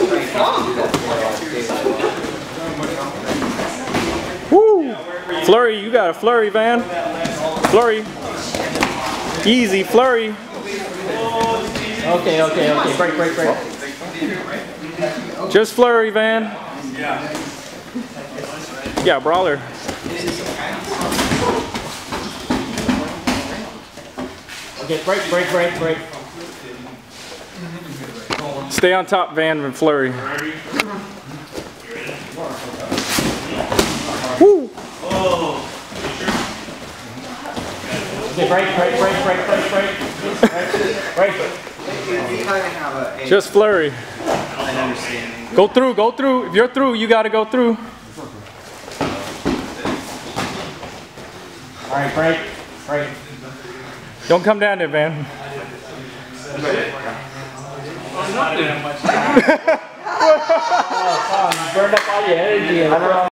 Woo! Flurry, you got a flurry, Van. Flurry. Easy, flurry. Okay. Break. Just flurry, Van. Yeah, brawler. Okay, break. Stay on top, Van, and flurry. Woo! Okay, break. Just flurry. Go through. If you're through, you gotta go through. Alright, break. Don't come down there, Van. Oh, you burned up all your energy.